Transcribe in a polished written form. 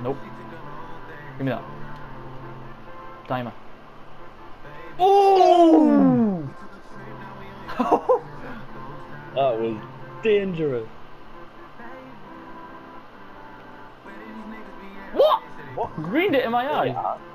Nope. Give me that. Timer. Oh! That was dangerous. What? What? Greened it in my eye. Yeah.